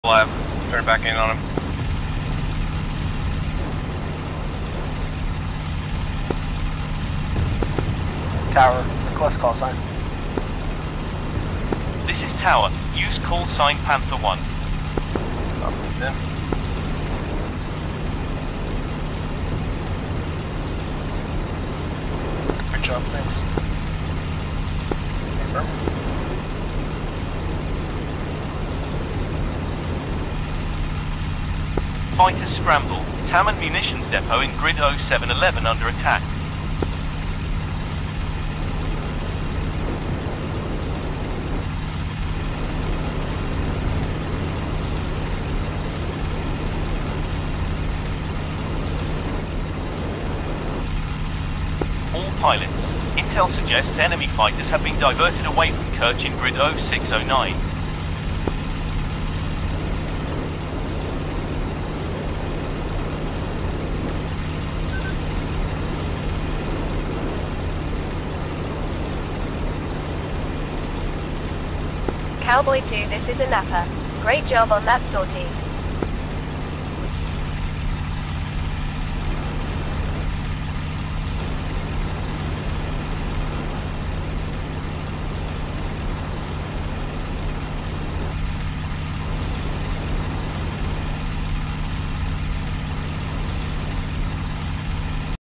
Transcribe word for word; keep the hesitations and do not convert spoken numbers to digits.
Left, turn back in on him. Tower, request call sign. This is Tower. Use call sign Panther one. Up then. Good job, thanks. Confirm. Fighters scramble. Taman Munitions Depot in grid oh seven eleven under attack. All pilots. Intel suggests enemy fighters have been diverted away from Kerch in grid oh six oh nine. Cowboy two, this is Anapa. Great job on that sortie.